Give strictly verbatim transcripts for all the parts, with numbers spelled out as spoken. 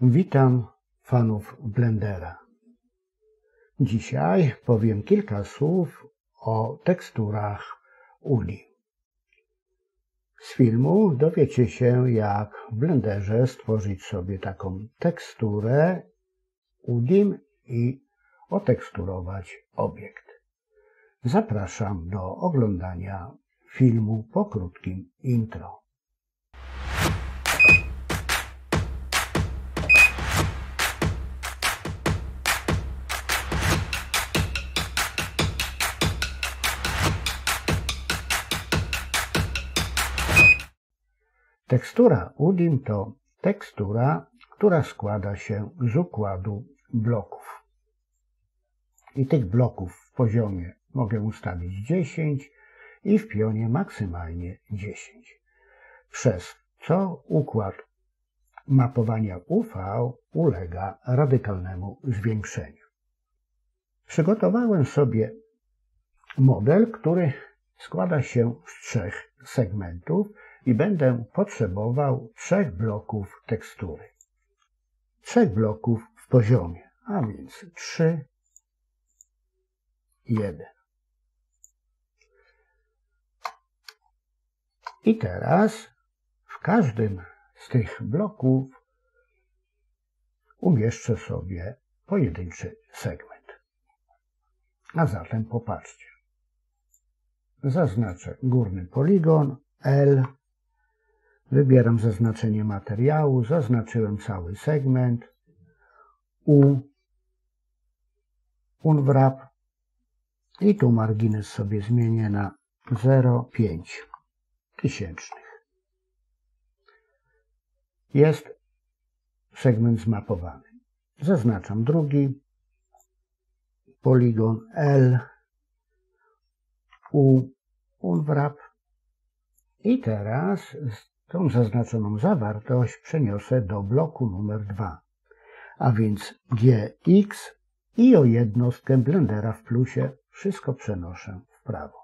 Witam fanów Blendera. Dzisiaj powiem kilka słów o teksturach U D I. Z filmu dowiecie się, jak w Blenderze stworzyć sobie taką teksturę U D I i oteksturować obiekt. Zapraszam do oglądania filmu po krótkim intro. Tekstura U D I to tekstura, która składa się z układu bloków. I tych bloków w poziomie mogę ustawić dziesięć i w pionie maksymalnie dziesięć. Przez co układ mapowania U V ulega radykalnemu zwiększeniu. Przygotowałem sobie model, który składa się z trzech segmentów i będę potrzebował trzech bloków tekstury. Trzech bloków w poziomie, a więc trzy, jeden. I teraz w każdym z tych bloków umieszczę sobie pojedynczy segment. A zatem popatrzcie. Zaznaczę górny poligon L. Wybieram zaznaczenie materiału, zaznaczyłem cały segment, U, Unwrap i tu margines sobie zmienię na zero przecinek pięć tysięcznych. Jest segment zmapowany. Zaznaczam drugi poligon L, U, Unwrap i teraz tą zaznaczoną zawartość przeniosę do bloku numer dwa, a więc G X i o jednostkę Blendera w plusie wszystko przenoszę w prawo.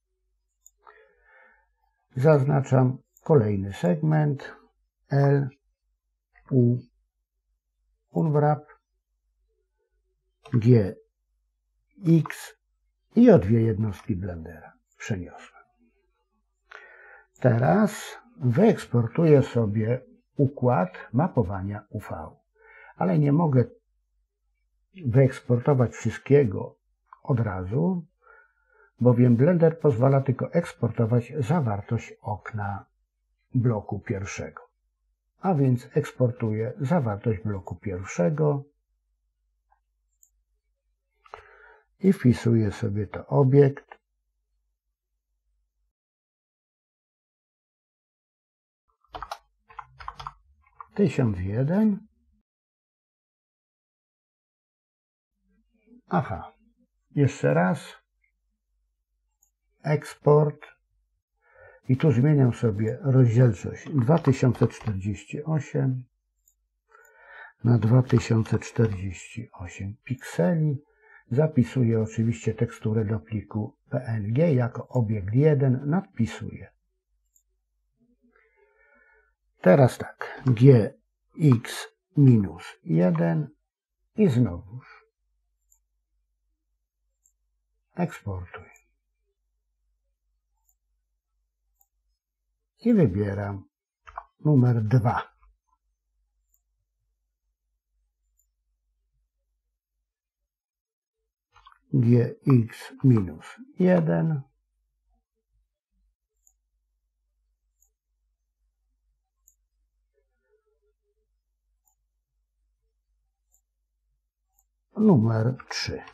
Zaznaczam kolejny segment L, U, Unwrap, G X i o dwie jednostki Blendera przeniosłem. Teraz wyeksportuję sobie układ mapowania U V, ale nie mogę wyeksportować wszystkiego od razu, bowiem Blender pozwala tylko eksportować zawartość okna bloku pierwszego. A więc eksportuję zawartość bloku pierwszego i wpisuję sobie to obiekt. tysiąc jeden. Aha, jeszcze raz. Eksport. I tu zmieniam sobie rozdzielczość dwa tysiące czterdzieści osiem na dwa tysiące czterdzieści osiem pikseli. Zapisuję oczywiście teksturę do pliku P N G jako obiekt jeden, nadpisuję. Teraz tak, G X minus jeden i znowuż eksportuj. I wybieram numer dwa. G X minus jeden. Numer trzy.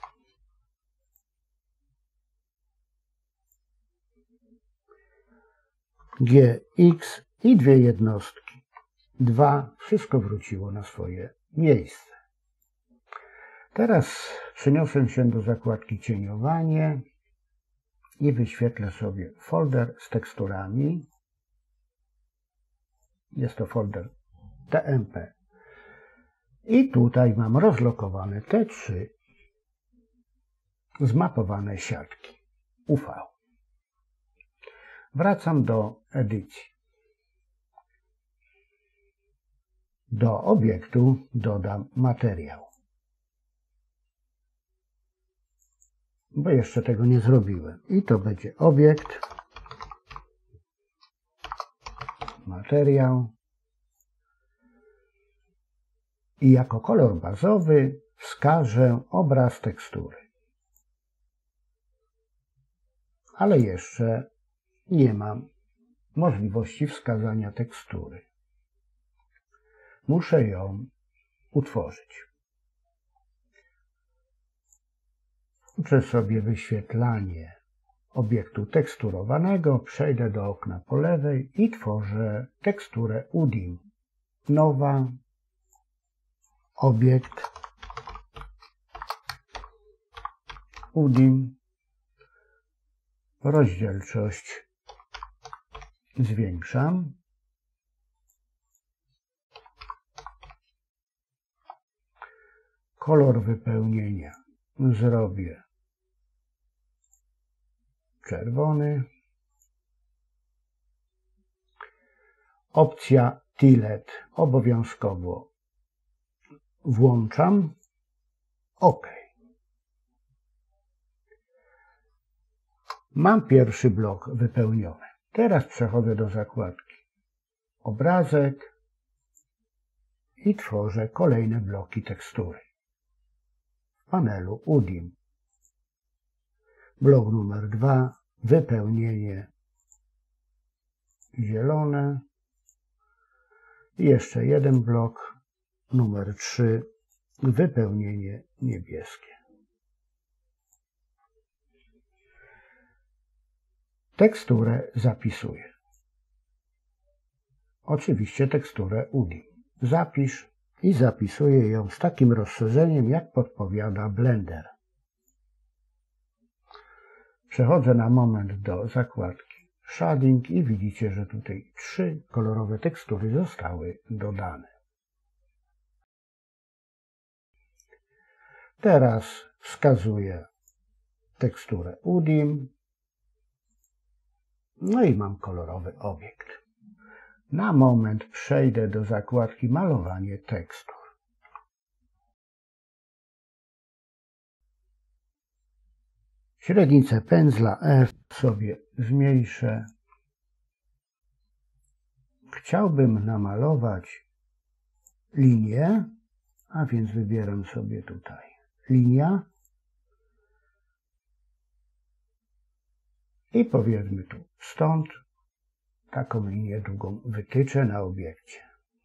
G X i dwie jednostki. dwa. Wszystko wróciło na swoje miejsce. Teraz przeniosę się do zakładki cieniowanie i wyświetlę sobie folder z teksturami. Jest to folder T M P. I tutaj mam rozlokowane te trzy zmapowane siatki U V. Wracam do edycji. Do obiektu dodam materiał. Bo jeszcze tego nie zrobiłem. I to będzie obiekt, materiał i jako kolor bazowy wskażę obraz tekstury. Ale jeszcze nie mam możliwości wskazania tekstury. Muszę ją utworzyć. Włączę sobie wyświetlanie obiektu teksturowanego, przejdę do okna po lewej i tworzę teksturę U D I M. Nowa, obiekt U D I M, rozdzielczość zwiększam. Kolor wypełnienia zrobię czerwony. Opcja Tiled obowiązkowo włączam. OK. Mam pierwszy blok wypełniony. Teraz przechodzę do zakładki Obrazek i tworzę kolejne bloki tekstury. W panelu U D I M. Blok numer dwa, wypełnienie zielone. I jeszcze jeden blok, numer trzy, wypełnienie niebieskie. Teksturę zapisuję. Oczywiście teksturę U D I M. Zapisz i zapisuję ją z takim rozszerzeniem, jak podpowiada Blender. Przechodzę na moment do zakładki Shading i widzicie, że tutaj trzy kolorowe tekstury zostały dodane. Teraz wskazuję teksturę U D I M. No i mam kolorowy obiekt. Na moment przejdę do zakładki Malowanie tekstur. Średnicę pędzla F sobie zmniejszę. Chciałbym namalować linię, a więc wybieram sobie tutaj linia. I powiedzmy tu stąd taką linię długą wytyczę na obiekcie.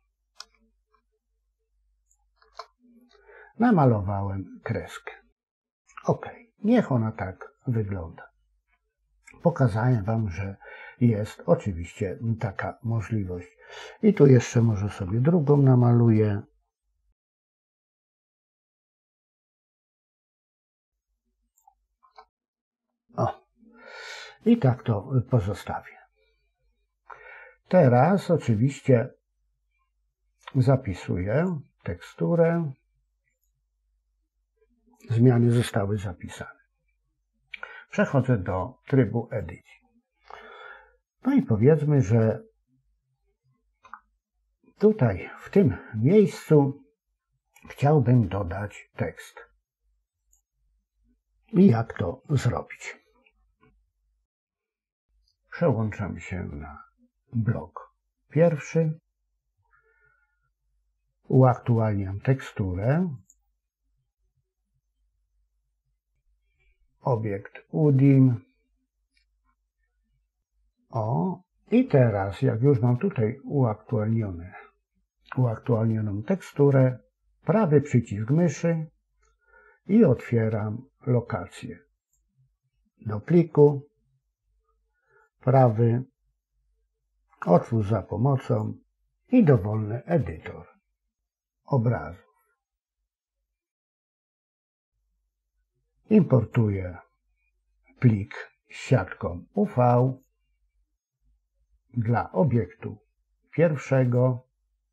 Namalowałem kreskę. OK, niech ona tak wygląda. Pokazałem Wam, że jest oczywiście taka możliwość. I tu jeszcze może sobie drugą namaluję. O, i tak to pozostawię. Teraz oczywiście zapisuję teksturę. Zmiany zostały zapisane. Przechodzę do trybu edycji. No i powiedzmy, że tutaj w tym miejscu chciałbym dodać tekst. I jak to zrobić? Przełączam się na blok pierwszy. Uaktualniam teksturę. Obiekt U D I M. O, i teraz, jak już mam tutaj uaktualnione, uaktualnioną teksturę, prawy przycisk myszy i otwieram lokację. Do pliku, prawy, otwórz za pomocą i dowolny edytor obrazu. Importuję plik z siatką U V dla obiektu pierwszego.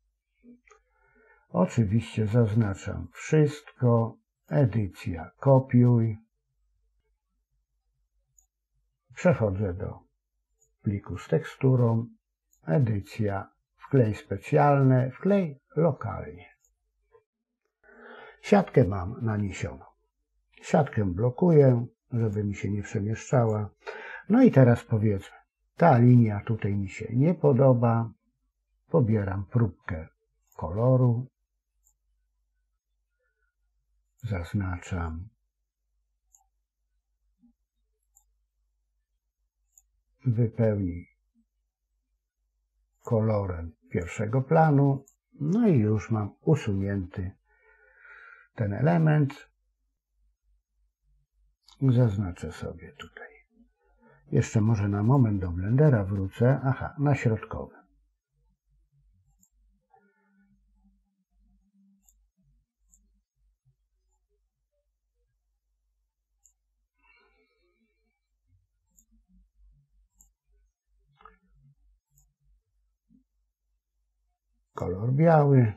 Oczywiście zaznaczam wszystko. Edycja, kopiuj. Przechodzę do pliku z teksturą. Edycja, wklej specjalny, wklej lokalnie. Siatkę mam naniesioną. Siatkę blokuję, żeby mi się nie przemieszczała. No i teraz powiedzmy, ta linia tutaj mi się nie podoba. Pobieram próbkę koloru. Zaznaczam. Wypełnij kolorem pierwszego planu. No i już mam usunięty ten element. Zaznaczę sobie tutaj. Jeszcze może na moment do Blendera wrócę. Aha, na środkowym. Kolor biały.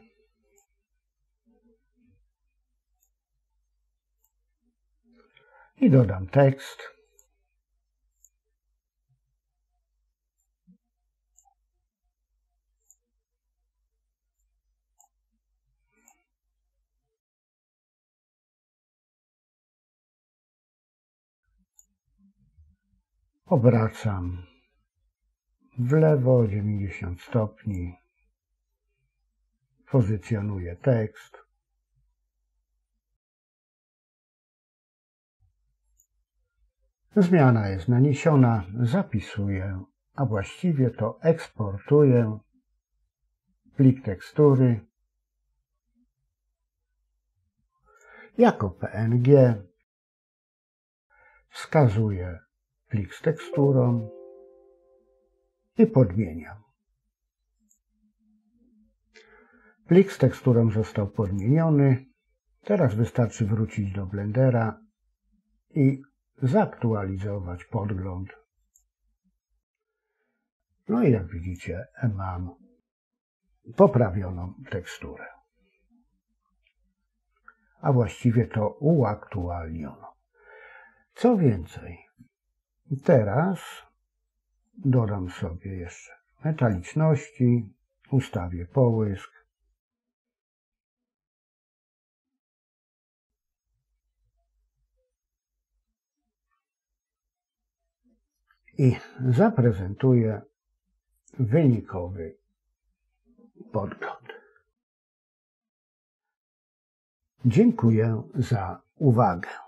I dodam tekst. Obracam w lewo dziewięćdziesiąt stopni. Pozycjonuję tekst. Zmiana jest naniesiona, zapisuję, a właściwie to eksportuję plik tekstury jako P N G. Wskazuję plik z teksturą i podmieniam. Plik z teksturą został podmieniony. Teraz wystarczy wrócić do Blendera i zaktualizować podgląd. No i jak widzicie, mam poprawioną teksturę. A właściwie to uaktualniono. Co więcej, teraz dodam sobie jeszcze metaliczności, ustawię połysk. I zaprezentuję wynikowy podgląd. Dziękuję za uwagę.